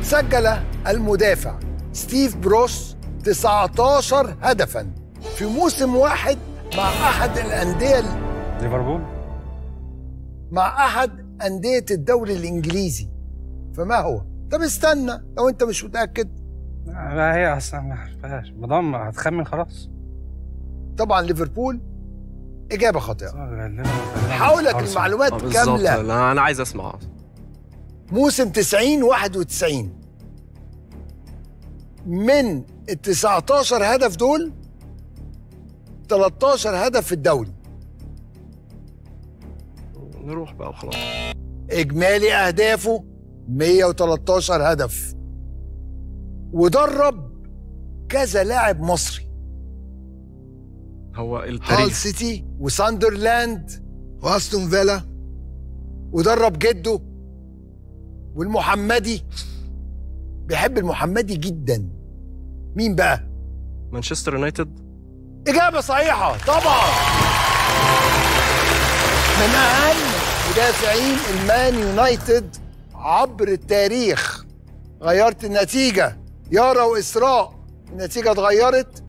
سجل المدافع ستيف بروس 19 هدفا في موسم واحد مع أحد الأندية ليفربول، مع أحد أندية الدوري الإنجليزي، فما هو؟ طب استنى لو أنت مش متأكد. لا هي أصلا ما عرفهاش، مدام هتخمن خلاص. طبعا ليفربول. إجابة خاطئة. هقول لك المعلومات كاملة. أنا عايز أسمع. موسم 90-91 من ال 19 هدف دول 13 هدف في الدوري. نروح بقى وخلاص. إجمالي أهدافه 113 هدف، ودرب كذا لاعب مصري. هو التاريخ هال سيتي وساندرلاند واستون فيلا، ودرب جده والمحمدي. بيحب المحمدي جدا. مين بقى؟ مانشستر يونايتد. إجابة صحيحة طبعا. من أهم مدافعين المان يونايتد عبر التاريخ. غيرت النتيجة. يارا وإسراء، النتيجة اتغيرت.